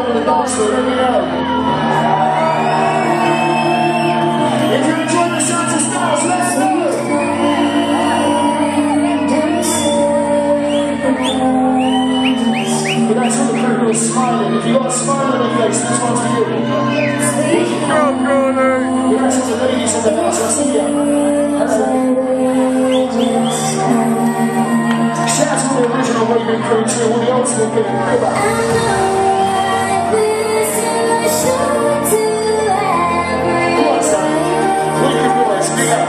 on the dance floor, let me know. If you enjoy the sounds of styles, let's go. But that's all the crew who are smiling. If you got a smile on your face, this one's for you. But that's all the ladies in the house, I see ya. Shout out to all the original Waving crew too, all the old school people. Come on, son. Wicked boys, big up.